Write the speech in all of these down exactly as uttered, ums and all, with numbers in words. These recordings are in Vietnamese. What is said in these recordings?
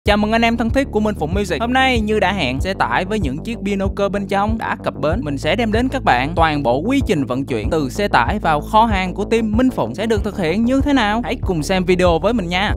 Chào mừng anh em thân thiết của Minh Phụng Music. Hôm nay như đã hẹn, xe tải với những chiếc Binoker bên trong đã cập bến. Mình sẽ đem đến các bạn toàn bộ quy trình vận chuyển từ xe tải vào kho hàng của team Minh Phụng sẽ được thực hiện như thế nào. Hãy cùng xem video với mình nha.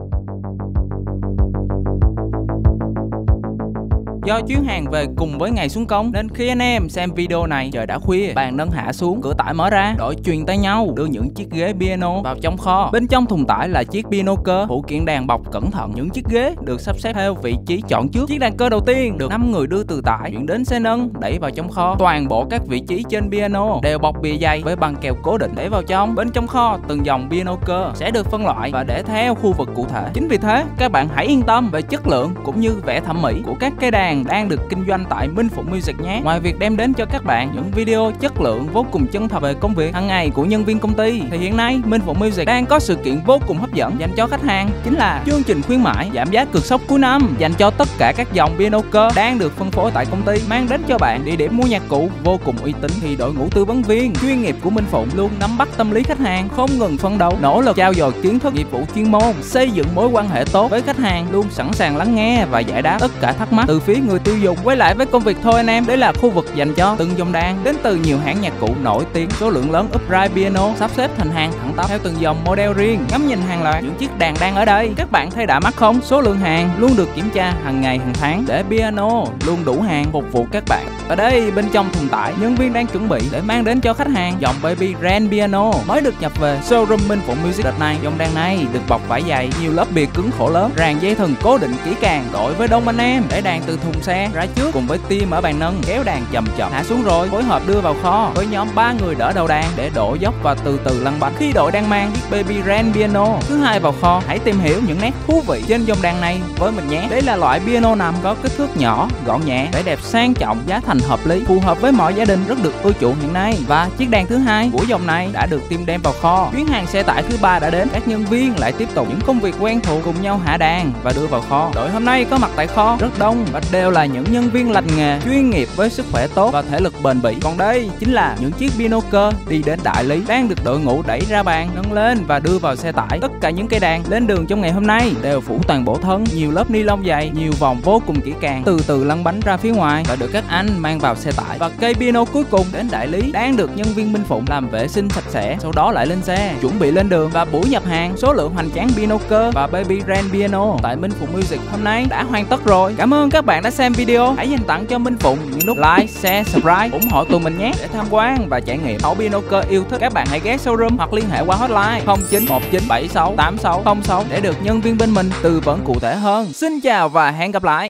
Do chuyến hàng về cùng với ngày xuống công nên khi anh em xem video này trời đã khuya, bàn nâng hạ xuống, cửa tải mở ra, đội chuyền tay nhau đưa những chiếc ghế piano vào trong kho. Bên trong thùng tải là chiếc Binoker, phụ kiện đàn bọc cẩn thận. Những chiếc ghế được sắp xếp theo vị trí chọn trước. Chiếc đàn cơ đầu tiên được năm người đưa từ tải chuyển đến xe nâng đẩy vào trong kho. Toàn bộ các vị trí trên piano đều bọc bìa dày với băng keo cố định để vào trong. Bên trong kho từng dòng Binoker sẽ được phân loại và để theo khu vực cụ thể. Chính vì thế các bạn hãy yên tâm về chất lượng cũng như vẻ thẩm mỹ của các cây đàn đang được kinh doanh tại Minh Phụng Music nhé. Ngoài việc đem đến cho các bạn những video chất lượng vô cùng chân thật về công việc hàng ngày của nhân viên công ty, thì hiện nay Minh Phụng Music đang có sự kiện vô cùng hấp dẫn dành cho khách hàng, chính là chương trình khuyến mãi giảm giá cực sốc cuối năm dành cho tất cả các dòng Binoker đang được phân phối tại công ty, mang đến cho bạn địa điểm mua nhạc cụ vô cùng uy tín. Thì đội ngũ tư vấn viên chuyên nghiệp của Minh Phụng luôn nắm bắt tâm lý khách hàng, không ngừng phấn đấu, nỗ lực trau dồi kiến thức, nghiệp vụ chuyên môn, xây dựng mối quan hệ tốt với khách hàng, luôn sẵn sàng lắng nghe và giải đáp tất cả thắc mắc từ phía người tiêu dùng. Quay lại với công việc thôi anh em, đây là khu vực dành cho từng dòng đàn đến từ nhiều hãng nhạc cụ nổi tiếng, số lượng lớn upright piano sắp xếp thành hàng thẳng tắp theo từng dòng model riêng. Ngắm nhìn hàng loạt những chiếc đàn đang ở đây, các bạn thấy đã mắt không? Số lượng hàng luôn được kiểm tra hàng ngày hàng tháng để piano luôn đủ hàng phục vụ các bạn. Ở đây bên trong thùng tải, nhân viên đang chuẩn bị để mang đến cho khách hàng dòng Baby Grand piano mới được nhập về showroom Minh Phụng Music. Đợt này dòng đàn này được bọc vải dày, nhiều lớp bìa cứng khổ lớn, ràng dây thần cố định kỹ càng, đội với đông anh em để đàn từ thùng xe ra trước cùng với team ở bàn nâng kéo đàn chậm chậm hạ xuống rồi phối hợp đưa vào kho với nhóm ba người đỡ đầu đàn để đổ dốc và từ từ lăn bánh. Khi đội đang mang chiếc Baby Grand piano thứ hai vào kho, hãy tìm hiểu những nét thú vị trên dòng đàn này với mình nhé. Đây là loại piano nằm có kích thước nhỏ, gọn nhẹ, vẻ đẹp sang trọng, giá thành hợp lý, phù hợp với mọi gia đình, rất được ưa chuộng hiện nay. Và chiếc đàn thứ hai của dòng này đã được team đem vào kho. Chuyến hàng xe tải thứ ba đã đến, các nhân viên lại tiếp tục những công việc quen thuộc cùng nhau hạ đàn và đưa vào kho. Đội hôm nay có mặt tại kho rất đông và đều là những nhân viên lành nghề, chuyên nghiệp với sức khỏe tốt và thể lực bền bỉ. Còn đây chính là những chiếc Binoker đi đến đại lý đang được đội ngũ đẩy ra bàn, nâng lên và đưa vào xe tải. Tất cả những cây đàn lên đường trong ngày hôm nay đều phủ toàn bộ thân, nhiều lớp ni lông dày, nhiều vòng vô cùng kỹ càng, từ từ lăn bánh ra phía ngoài và được các anh mang vào xe tải. Và cây piano cuối cùng đến đại lý đang được nhân viên Minh Phụng làm vệ sinh sạch sẽ, sau đó lại lên xe chuẩn bị lên đường. Và buổi nhập hàng số lượng hoành tráng Binoker và Baby Grand piano tại Minh Phụng Music hôm nay đã hoàn tất rồi. Cảm ơn các bạn đã xem video. Hãy dành tặng cho Minh Phụng những nút like, share, subscribe, ủng hộ tụi mình nhé. Để tham quan và trải nghiệm mẫu Binoker yêu thích, các bạn hãy ghé showroom hoặc liên hệ qua hotline không chín một chín bảy sáu tám sáu không sáu để được nhân viên bên mình tư vấn cụ thể hơn. Xin chào và hẹn gặp lại.